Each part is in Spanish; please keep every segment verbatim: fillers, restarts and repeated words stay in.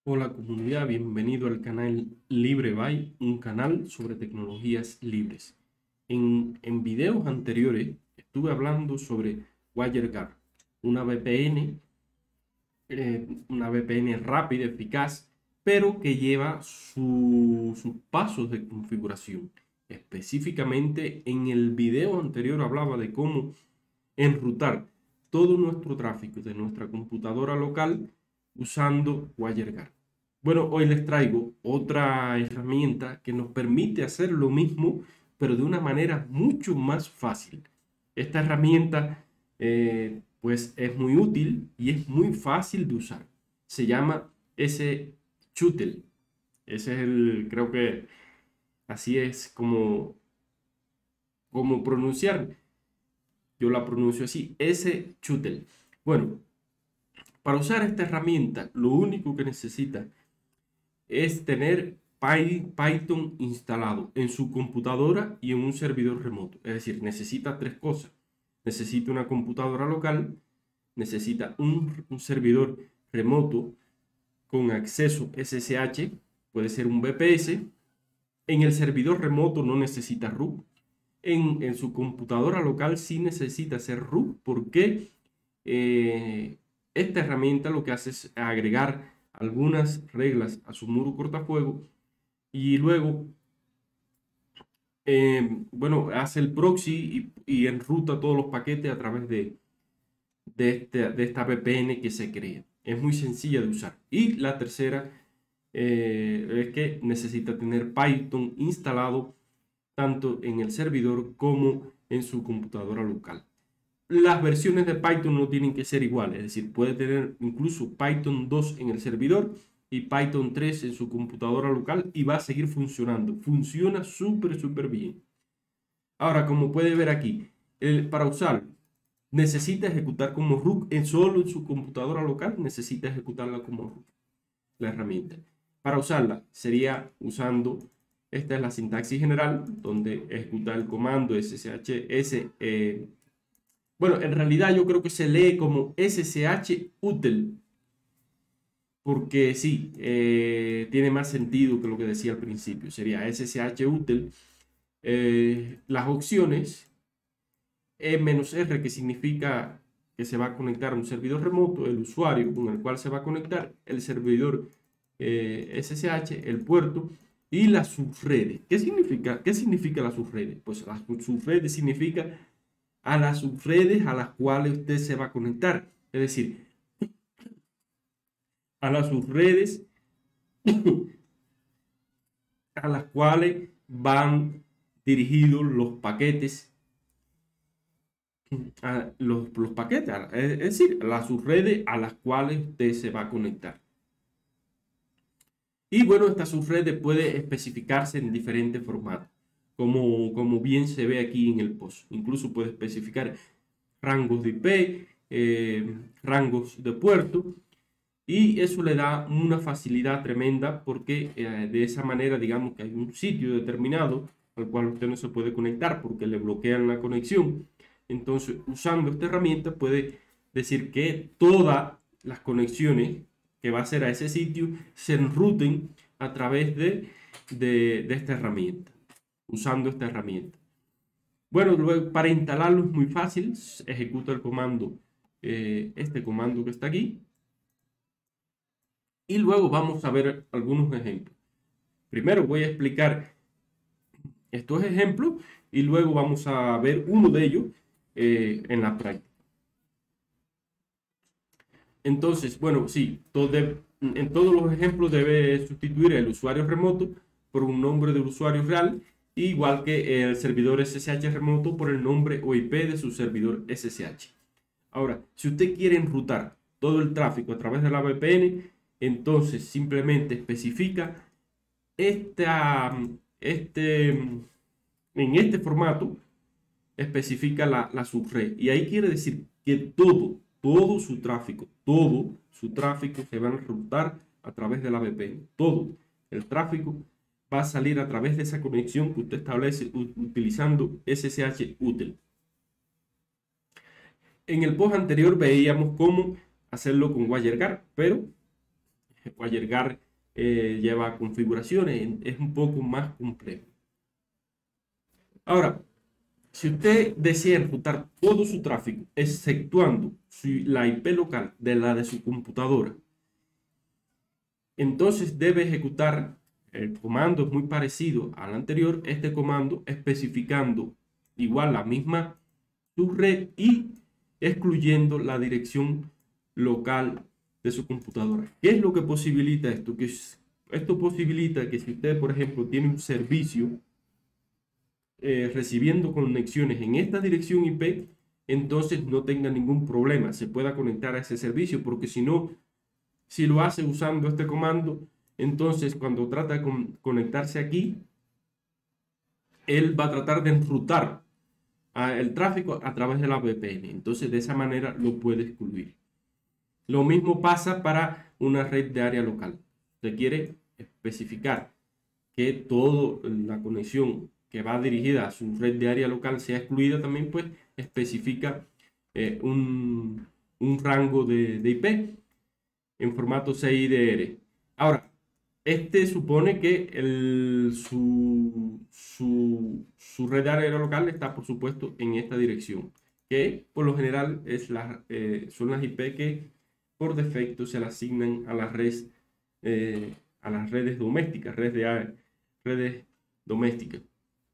Hola comunidad, bienvenido al canal LibreBuy, un canal sobre tecnologías libres. En, en videos anteriores estuve hablando sobre WireGuard, una V P N, eh, una V P N rápida, eficaz, pero que lleva su- sus pasos de configuración. Específicamente en el video anterior hablaba de cómo enrutar todo nuestro tráfico de nuestra computadora local usando WireGuard. Bueno, hoy les traigo otra herramienta que nos permite hacer lo mismo, pero de una manera mucho más fácil. Esta herramienta, eh, pues, es muy útil y es muy fácil de usar. Se llama S-Shuttle. Ese es el, creo que así es como, como pronunciar. Yo la pronuncio así, S-Shuttle. Bueno, para usar esta herramienta, lo único que necesita es tener Python instalado en su computadora y en un servidor remoto. Es decir, necesita tres cosas. Necesita una computadora local, necesita un, un servidor remoto con acceso S S H, puede ser un V P S. En el servidor remoto no necesita root. En, en su computadora local sí necesita hacer root porque eh, esta herramienta lo que hace es agregar algunas reglas a su muro cortafuego y luego, eh, bueno, hace el proxy y, y enruta todos los paquetes a través de, de, este, de esta V P N que se crea. Es muy sencilla de usar. Y la tercera eh, es que necesita tener Python instalado tanto en el servidor como en su computadora local. Las versiones de Python no tienen que ser iguales, es decir, puede tener incluso Python dos en el servidor y Python tres en su computadora local y va a seguir funcionando. Funciona súper, súper bien. Ahora, como puede ver aquí, el, para usar, necesita ejecutar como root en solo en su computadora local, necesita ejecutarla como root, la herramienta. Para usarla sería usando, esta es la sintaxis general, donde ejecuta el comando sshs. Eh, bueno, en realidad yo creo que se lee como sshutl, porque sí, eh, tiene más sentido que lo que decía al principio. Sería sshutl. Eh, las opciones E-R, que significa que se va a conectar a un servidor remoto, el usuario con el cual se va a conectar, el servidor eh, S S H, el puerto y las subredes. ¿Qué significa? ¿Qué significa las subredes? Pues las subredes significa a las subredes a las cuales usted se va a conectar. Es decir, a las subredes a las cuales van dirigidos los paquetes, a los, los paquetes, es decir, las subredes a las cuales usted se va a conectar. Y bueno, esta subred puede especificarse en diferentes formatos, como, como bien se ve aquí en el post. Incluso puede especificar rangos de I P, eh, rangos de puerto, y eso le da una facilidad tremenda porque eh, de esa manera, digamos que hay un sitio determinado al cual usted no se puede conectar porque le bloquean la conexión. Entonces, usando esta herramienta puede decir que todas las conexiones que va a hacer a ese sitio se enruten a través de, de, de esta herramienta, usando esta herramienta. Bueno, luego para instalarlo es muy fácil, ejecuta el comando, eh, este comando que está aquí, y luego vamos a ver algunos ejemplos. Primero voy a explicar estos ejemplos y luego vamos a ver uno de ellos eh, en la práctica. Entonces, bueno, sí, todo de, en todos los ejemplos debe sustituir el usuario remoto por un nombre de usuario real, igual que el servidor S S H remoto por el nombre o I P de su servidor S S H. Ahora, si usted quiere enrutar todo el tráfico a través de la V P N, entonces simplemente especifica esta, este, en este formato, especifica la, la subred. Y ahí quiere decir que todo, todo su tráfico, todo su tráfico se va a enrutar a través de la V P N. Todo el tráfico va a salir a través de esa conexión que usted establece utilizando S S H útil. En el post anterior veíamos cómo hacerlo con WireGuard, pero WireGuard eh, lleva configuraciones, es un poco más complejo. Ahora, si usted desea enrutar todo su tráfico, exceptuando su, la I P local de la de su computadora, entonces debe ejecutar el comando, es muy parecido al anterior, este comando especificando igual la misma subred y excluyendo la dirección local de su computadora. ¿Qué es lo que posibilita esto? Que esto posibilita que si usted, por ejemplo, tiene un servicio eh, recibiendo conexiones en esta dirección I P, entonces no tenga ningún problema, se pueda conectar a ese servicio, porque si no, si lo hace usando este comando, entonces cuando trata de con conectarse aquí, él va a tratar de enrutar a el tráfico a través de la V P N. Entonces de esa manera lo puede excluir. Lo mismo pasa para una red de área local. Usted quiere especificar que toda la conexión que va dirigida a su red de área local sea excluida, también pues especifica eh, un, un rango de, de I P en formato C I D R. Ahora, este supone que el, su, su, su red de área local está, por supuesto, en esta dirección, que por lo general es la, eh, son las I P que por defecto se le asignan a las redes, eh, a las redes domésticas, redes, de, redes domésticas.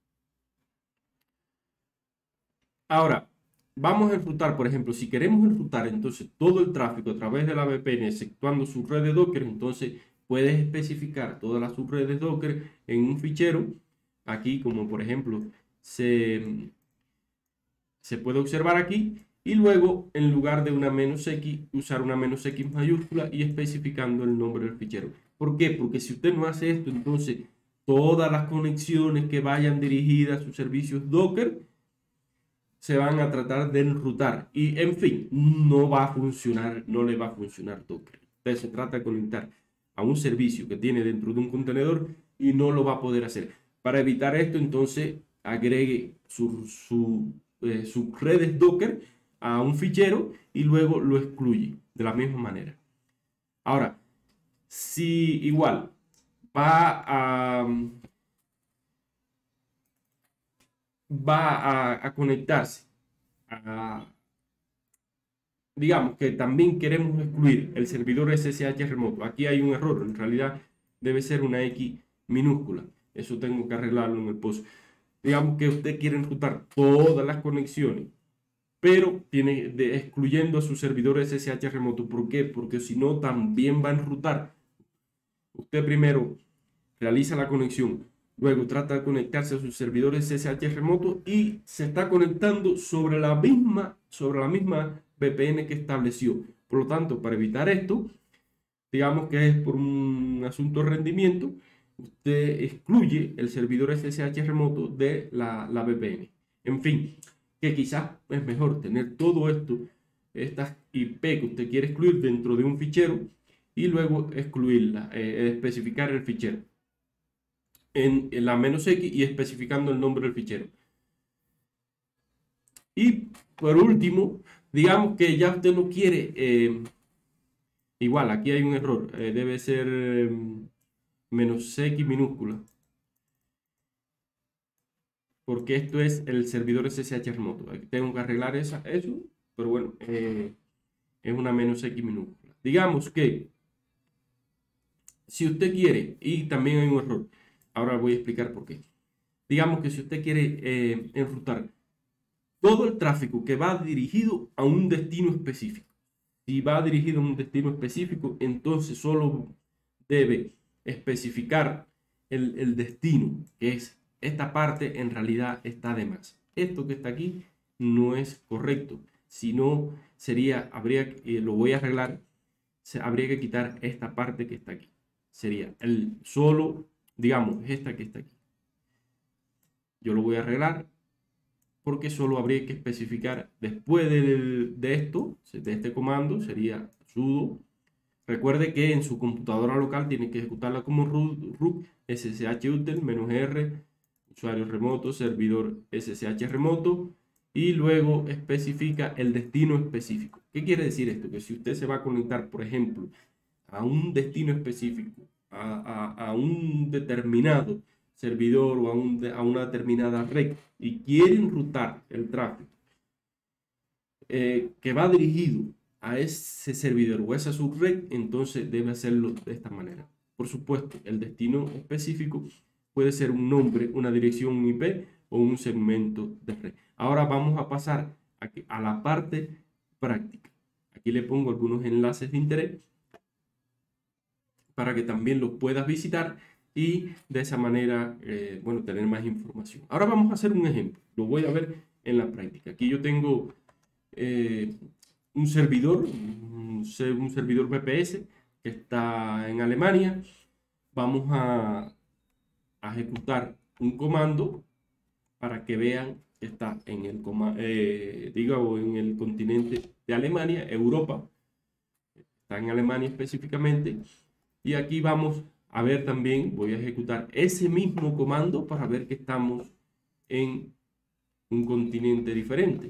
Ahora, vamos a enrutar, por ejemplo, si queremos enrutar entonces todo el tráfico a través de la V P N, exceptuando su red de Docker, entonces puedes especificar todas las subredes Docker en un fichero. Aquí, como por ejemplo, se, se puede observar aquí. Y luego, en lugar de una menos X, usar una menos X mayúscula y especificando el nombre del fichero. ¿Por qué? Porque si usted no hace esto, entonces todas las conexiones que vayan dirigidas a sus servicios Docker se van a tratar de enrutar. Y, en fin, no va a funcionar, no le va a funcionar Docker. Entonces, se trata de conectar a un servicio que tiene dentro de un contenedor y no lo va a poder hacer. Para evitar esto, entonces, agregue su, su, eh, sus redes Docker a un fichero y luego lo excluye de la misma manera. Ahora, si igual va a, va a, a conectarse a, digamos que también queremos excluir el servidor S S H remoto. Aquí hay un error, en realidad debe ser una X minúscula. Eso tengo que arreglarlo en el post. Digamos que usted quiere enrutar todas las conexiones, pero tiene de, excluyendo a su servidor S S H remoto. ¿Por qué? Porque si no, también va a enrutar. Usted primero realiza la conexión, luego trata de conectarse a su servidor S S H remoto y se está conectando sobre la misma, sobre la misma V P N que estableció. Por lo tanto, para evitar esto, digamos que es por un asunto de rendimiento, usted excluye el servidor S S H remoto de la, la V P N. En fin, que quizás es mejor tener todo esto, estas I P que usted quiere excluir dentro de un fichero y luego excluirla, eh, especificar el fichero en, en la menos X y especificando el nombre del fichero. Y por último, digamos que ya usted no quiere, eh, igual aquí hay un error, eh, debe ser eh, menos X minúscula, porque esto es el servidor S S H remoto. Aquí tengo que arreglar esa, eso, pero bueno, eh, es una menos X minúscula. Digamos que si usted quiere, y también hay un error, ahora voy a explicar por qué. Digamos que si usted quiere eh, enrutar todo el tráfico que va dirigido a un destino específico. Si va dirigido a un destino específico, entonces solo debe especificar el, el destino, que es esta parte en realidad está de más. Esto que está aquí no es correcto. Si no, sería, habría, eh, lo voy a arreglar, se, habría que quitar esta parte que está aquí. Sería el solo, digamos, esta que está aquí. Yo lo voy a arreglar porque solo habría que especificar después de, de esto, de este comando, sería sudo. Recuerde que en su computadora local tiene que ejecutarla como root, root sshutl -r, usuario remoto, servidor ssh remoto, y luego especifica el destino específico. ¿Qué quiere decir esto? Que si usted se va a conectar, por ejemplo, a un destino específico, a, a, a un determinado servidor o a, un, a una determinada red y quieren rutar el tráfico eh, que va dirigido a ese servidor o a esa subred, entonces debe hacerlo de esta manera. Por supuesto, el destino específico puede ser un nombre, una dirección I P o un segmento de red. Ahora vamos a pasar a, a la parte práctica. Aquí le pongo algunos enlaces de interés para que también los puedas visitar y de esa manera, eh, bueno, tener más información. Ahora vamos a hacer un ejemplo. Lo voy a ver en la práctica. Aquí yo tengo eh, un servidor, un, un servidor V P S que está en Alemania. Vamos a, a ejecutar un comando para que vean que está en el, eh, digamos, en el continente de Alemania, Europa. Está en Alemania específicamente. Y aquí vamos a ver también, voy a ejecutar ese mismo comando para ver que estamos en un continente diferente.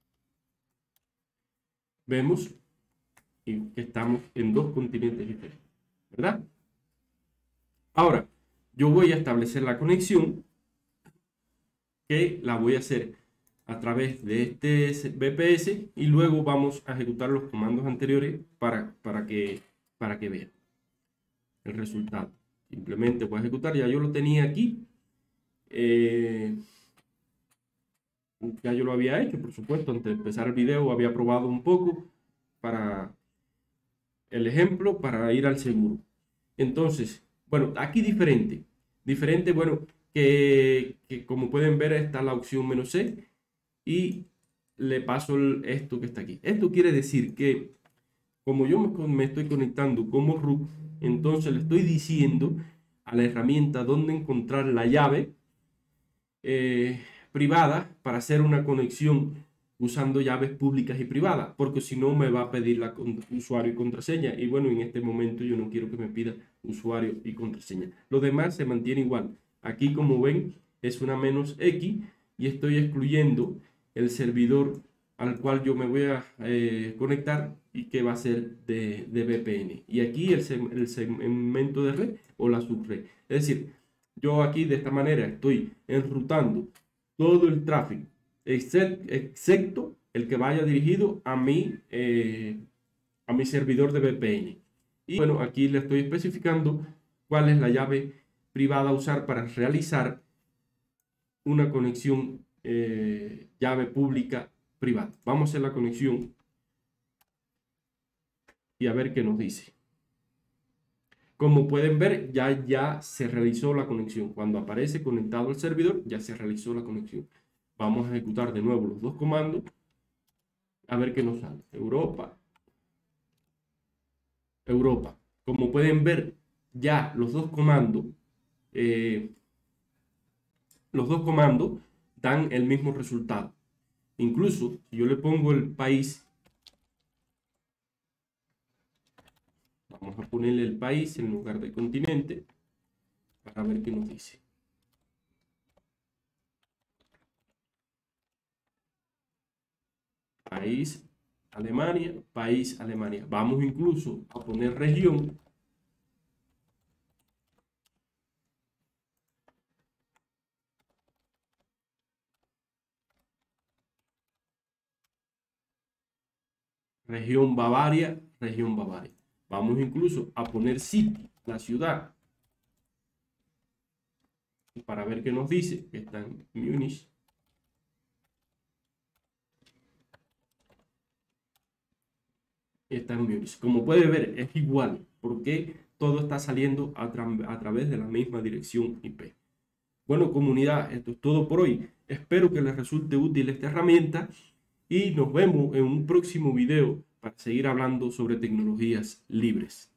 Vemos que estamos en dos continentes diferentes, ¿verdad? Ahora, yo voy a establecer la conexión, que la voy a hacer a través de este V P S y luego vamos a ejecutar los comandos anteriores para, para, que, para que vean el resultado. Simplemente voy a ejecutar, ya yo lo tenía aquí. Eh, ya yo lo había hecho, por supuesto, antes de empezar el video había probado un poco para el ejemplo, para ir al seguro. Entonces, bueno, aquí diferente. Diferente, bueno, que, que como pueden ver está la opción menos C y le paso el, esto que está aquí. Esto quiere decir que como yo me, me estoy conectando como root, entonces le estoy diciendo a la herramienta dónde encontrar la llave eh, privada para hacer una conexión usando llaves públicas y privadas, porque si no me va a pedir la usuario y contraseña, y bueno, en este momento yo no quiero que me pida usuario y contraseña. Lo demás se mantiene igual. Aquí, como ven, es una menos X y estoy excluyendo el servidor al cual yo me voy a eh, conectar y que va a ser de, de V P N. Y aquí el, el segmento de red o la subred. Es decir, yo aquí de esta manera estoy enrutando todo el tráfico, excepto el que vaya dirigido a mi, eh, a mi servidor de V P N. Y bueno, aquí le estoy especificando cuál es la llave privada a usar para realizar una conexión eh, llave pública privada. Vamos a hacer la conexión y a ver qué nos dice. Como pueden ver, ya, ya se realizó la conexión. Cuando aparece conectado al servidor, ya se realizó la conexión. Vamos a ejecutar de nuevo los dos comandos. A ver qué nos sale. Europa. Europa. Como pueden ver, ya los dos comandos, eh, los dos comandos dan el mismo resultado. Incluso, si yo le pongo el país, vamos a ponerle el país en lugar de continente, para ver qué nos dice. País, Alemania, país, Alemania. Vamos incluso a poner región. Región Bavaria, región Bavaria. Vamos incluso a poner City, la ciudad, para ver qué nos dice, que está en Múnich. Está en Múnich. Como puede ver, es igual, porque todo está saliendo a, tra a través de la misma dirección I P. Bueno, comunidad, esto es todo por hoy. Espero que les resulte útil esta herramienta y nos vemos en un próximo video para seguir hablando sobre tecnologías libres.